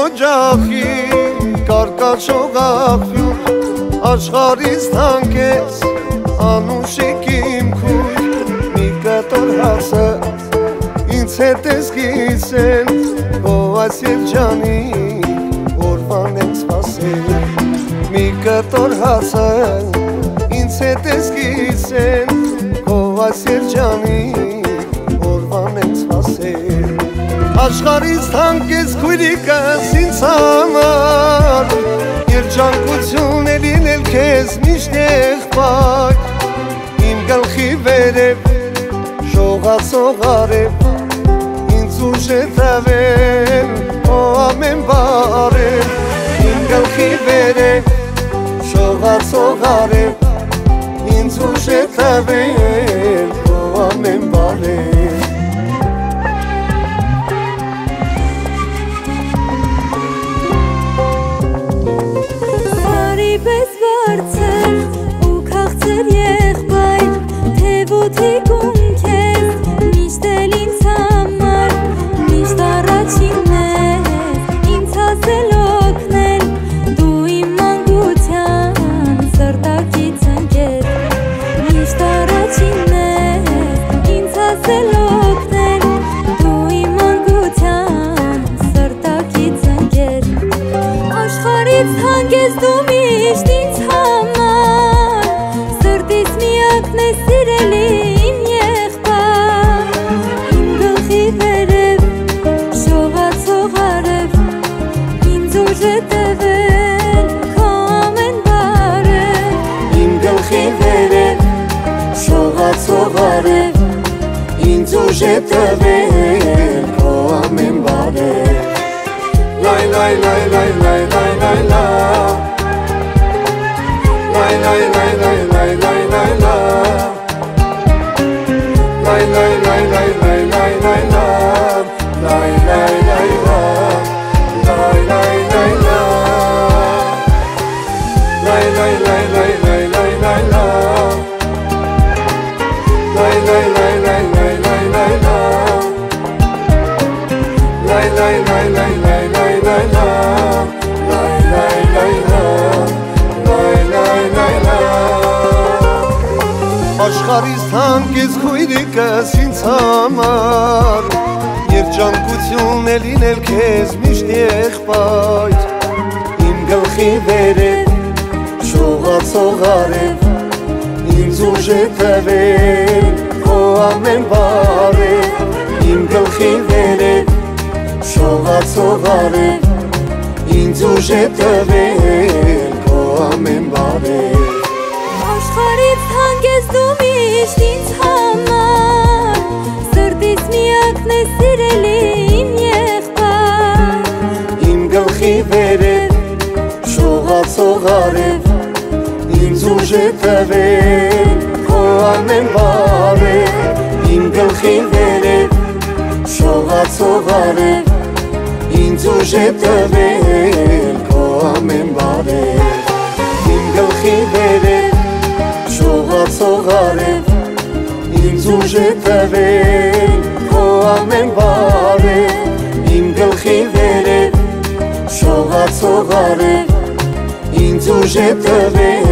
օջախի կարկաշող աղբյուր աշխարհից թանկեց անուշիկ իմ քույր մի կտոր հասը ինձ հետ ես գիսեն քո այս երջանի օրվան եմ սպասել մի կտոր հասը ինձ հետ ես գիսեն քո այս երջանի օրվան եմ սպասել Աշխարհից թանկեց քույրիկս ինձ համար Երջանկություն է լինել քեզ միշտ եղբայր Իմ գլխի վերև շողացող արև Ինձ ուժ է տվել քո ամեն բարև Իմ գլխի վերև շողացող արև Ինձ ուժ է տվել քո ամեն բարև Պես վարձել ու քաղցր եղբայր Թե ոտիկում քեզ միշտ էլ ինձ համար Միշտ առաջինն ես ինձ ասել օգնել Դու իմ մանկության սրտակից ընկեր Միշտ առաջինն ես ինձ ասել օգնել Դու իմ մանկության սրտակից ընկեր Աշխարհից հանգես դու միշտ ինձ համար Սրտիս միակն է սիրելի իմ եղբայր Իմ գլխի վերև շողացող արև Ինձ ուժ է տվել քո ամեն բարև Իմ գլխի վերև շողացող արև Ինձ ուժ է տվել քո ամեն բարև Լայ լայ լայ լայ լայ լայ լայ լայ Lay lay lay lay lay lay lay la Lay lay lay lay lay lay lay la Lay lay lay la Lay lay lay la Lay lay lay lay lay lay lay la Lay lay lay lay lay lay lay la Lay lay lay lay lay lay lay la Lay lay lay la Աշխարհից թանկեց քույրիկս ինձ համար Երջանկություն է լինել քեզ միշտ եղբայր Իմ գլխի վերև շողացող արև Ինձ ուժ է տվել քո ամեն բարև Իմ գլխի վերև շողացող արև Ինձ ուժ է տվել քո ամեն բարև Աշխարհից հանգես դու միշտ ինձ համար Սրտիս միակն է սիրելի իմ եղբայր Իմ գլխի վերև շողացող արև Ինձ ուժ է տվել քո ամեն բարև Իմ գլխի վերև շողացող արև Ինձ ուժ է տվել քո ամեն բարև Իմ գլխի վերև շողացող արև Ինձ ուժ է տվել քո ամեն բարև Իմ գլխի վերև շողացող արև Ինձ ուժ է տվել